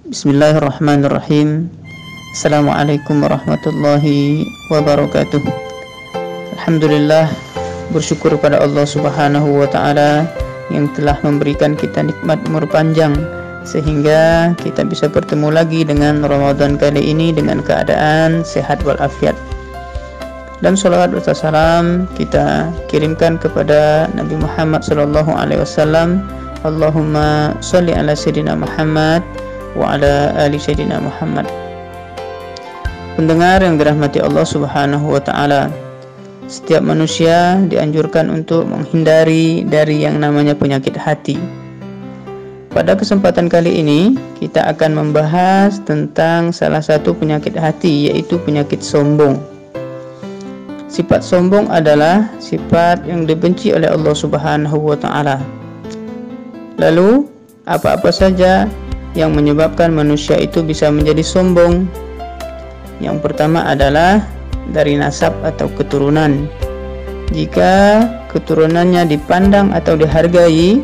Bismillahirrahmanirrahim. Assalamualaikum warahmatullahi wabarakatuh. Alhamdulillah, bersyukur pada Allah Subhanahu wa Ta'ala yang telah memberikan kita nikmat umur panjang sehingga kita bisa bertemu lagi dengan Ramadan kali ini dengan keadaan sehat walafiat. Dan sholawat serta salam kita kirimkan kepada Nabi Muhammad SAW. Allahumma sholli ala Sayyidina Muhammad wa ala ali Sayyidina Muhammad. Pendengar yang dirahmati Allah Subhanahu wa Ta'ala, setiap manusia dianjurkan untuk menghindari dari yang namanya penyakit hati. Pada kesempatan kali ini kita akan membahas tentang salah satu penyakit hati, yaitu penyakit sombong. Sifat sombong adalah sifat yang dibenci oleh Allah Subhanahu wa Ta'ala. Lalu, apa-apa saja yang menyebabkan manusia itu bisa menjadi sombong? Yang pertama adalah dari nasab atau keturunan. Jika keturunannya dipandang atau dihargai,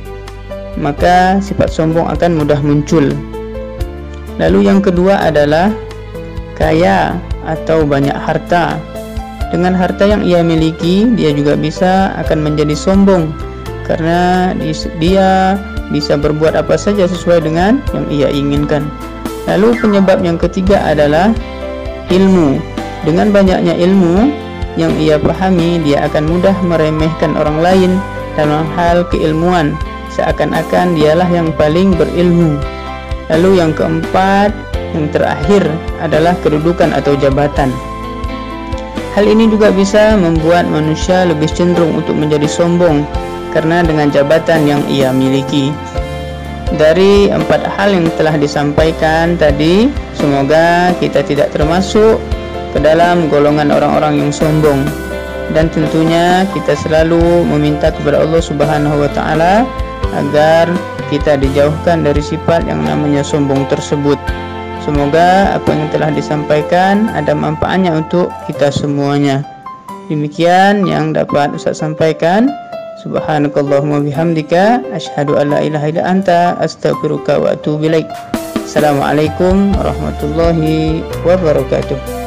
maka sifat sombong akan mudah muncul. Lalu yang kedua adalah kaya atau banyak harta. Dengan harta yang ia miliki, dia juga akan menjadi sombong karena dia bisa berbuat apa saja sesuai dengan yang ia inginkan. Lalu penyebab yang ketiga adalah ilmu. Dengan banyaknya ilmu yang ia pahami, dia akan mudah meremehkan orang lain dalam hal keilmuan, seakan-akan dialah yang paling berilmu. Lalu yang keempat, yang terakhir adalah kedudukan atau jabatan. Hal ini juga bisa membuat manusia lebih cenderung untuk menjadi sombong karena dengan jabatan yang ia miliki. Dari 4 hal yang telah disampaikan tadi, semoga kita tidak termasuk ke dalam golongan orang-orang yang sombong. Dan tentunya kita selalu meminta kepada Allah Subhanahu wa Ta'ala agar kita dijauhkan dari sifat yang namanya sombong tersebut. Semoga apa yang telah disampaikan ada manfaatnya untuk kita semuanya. Demikian yang dapat Ustaz sampaikan. Subhanakallahumma bihamdika asyhadu an la ilaha illa anta astaghfiruka wa atubu ilaik. Assalamualaikum warahmatullahi wabarakatuh.